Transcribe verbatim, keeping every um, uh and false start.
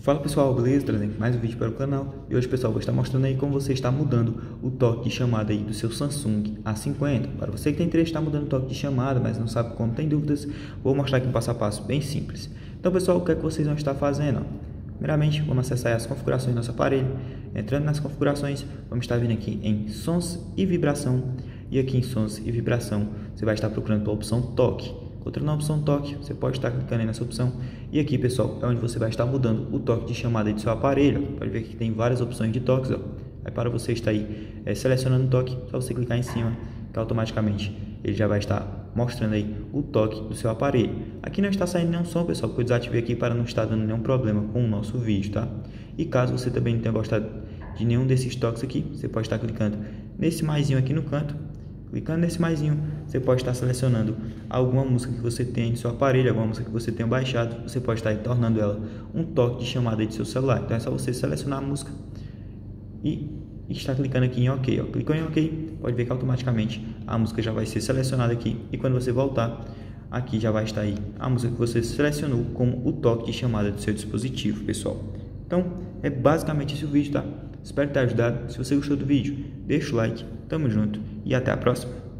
Fala pessoal, beleza? Trazendo mais um vídeo para o canal. E hoje pessoal, vou estar mostrando aí como você está mudando o toque de chamada aí do seu Samsung A cinquenta. Para você que tem interesse em estar mudando o toque de chamada, mas não sabe como, tem dúvidas, vou mostrar aqui um passo a passo bem simples. Então pessoal, o que é que vocês vão estar fazendo? Primeiramente, vamos acessar as configurações do nosso aparelho. Entrando nas configurações, vamos estar vindo aqui em Sons e Vibração. E aqui em Sons e Vibração, você vai estar procurando pela opção Toque. Outra na opção toque, você pode estar clicando aí nessa opção. E aqui pessoal, é onde você vai estar mudando o toque de chamada aí do seu aparelho. Pode ver que tem várias opções de toques, ó. Aí para você estar aí é, selecionando o toque, só você clicar em cima, que automaticamente ele já vai estar mostrando aí o toque do seu aparelho. Aqui não está saindo nenhum som pessoal, porque eu desativei aqui para não estar dando nenhum problema com o nosso vídeo, tá? E caso você também não tenha gostado de nenhum desses toques aqui, você pode estar clicando nesse maisinho aqui no canto. Clicando nesse maisinho, você pode estar selecionando alguma música que você tem em seu aparelho, alguma música que você tenha baixado, você pode estar tornando ela um toque de chamada de seu celular. Então é só você selecionar a música e estar clicando aqui em OK. Ó. Clicou em OK, pode ver que automaticamente a música já vai ser selecionada aqui. E quando você voltar, aqui já vai estar aí a música que você selecionou como o toque de chamada do seu dispositivo, pessoal. Então é basicamente esse o vídeo, tá? Espero ter ajudado. Se você gostou do vídeo, deixa o like, tamo junto e até a próxima.